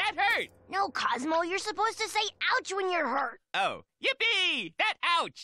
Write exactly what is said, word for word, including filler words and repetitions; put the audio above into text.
that hurt! No, Cosmo, you're supposed to say ouch when you're hurt. Oh, yippee! That ouch!